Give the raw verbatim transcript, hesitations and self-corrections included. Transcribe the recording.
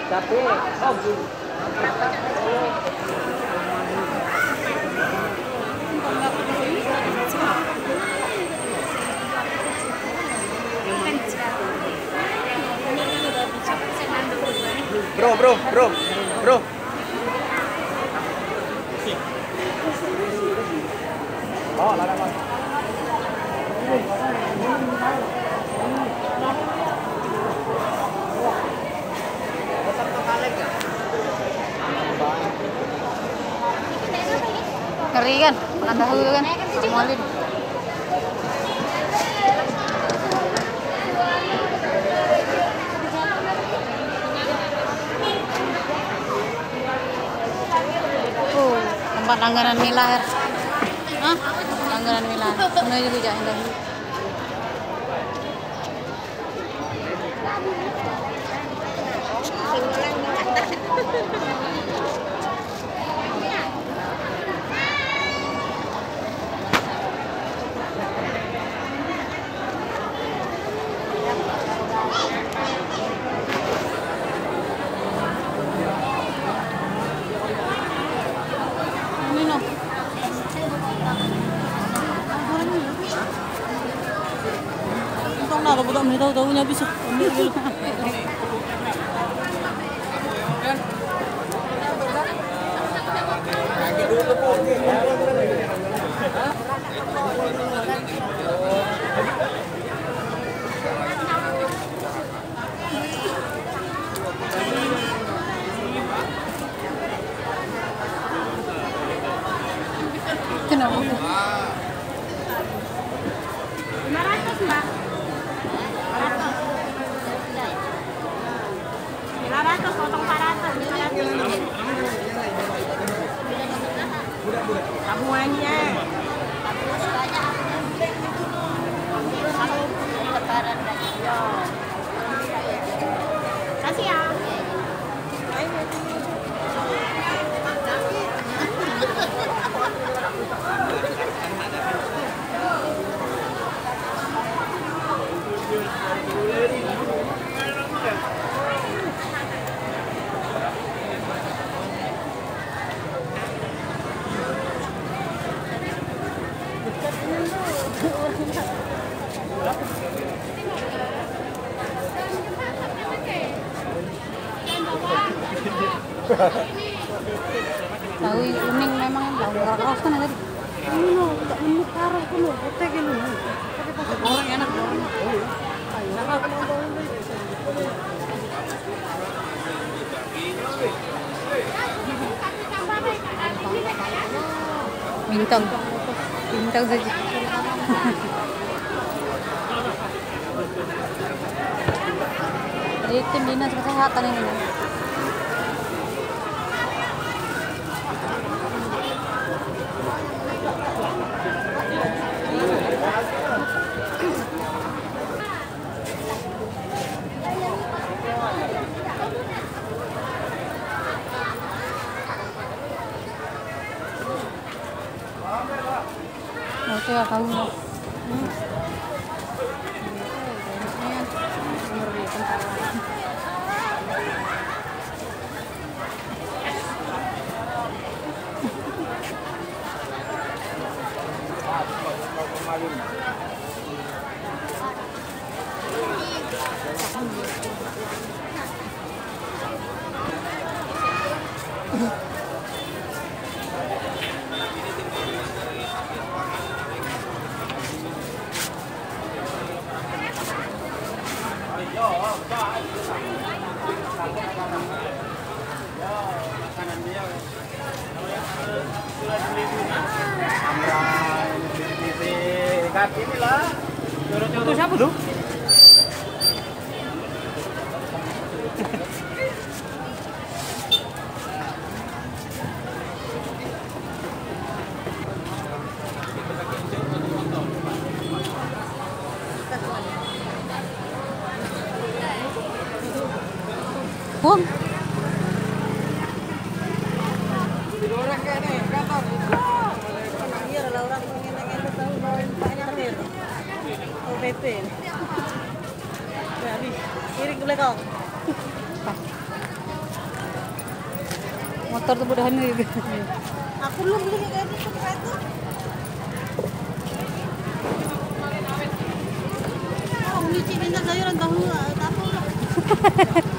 Tapi, oh gini. Bro, bro, bro, bro. Oh, là là. Ngeri kan, makan tahu kan, molin. Oh, tempat langganan Mila. Hah? Langganan Mila. Menuju ke Jalan Dahulu. Kalau budak tahu tahunya bisa ambil dulu. Kenapa? lima ratus, Mbak. lima ratus potong empat ratus. Tabuannya. Lebaran lagi. Kasih ya. Tahu kuning memang tahu keras kan tadi. Ini loh, enggak menuk karang kan loh, potek ini loh. Tapi pas goreng enak goreng. Bintang. Bintang saja. Jadi tim dinas kesehatan ini. Oke, tahu. Hmm. Inilah. Itu siapa tuh? Bung. Orang kayak nih, kantor. Iya, kalau orang pengen-pengen tahu bawain Pak Nyatir. O P P. Ya, habis. Kirim ke belakang. Motor tuh udah nih. Aku belum beli kayak gitu kereta. Oh, nyuci minyak sayuran tahu tahu lah.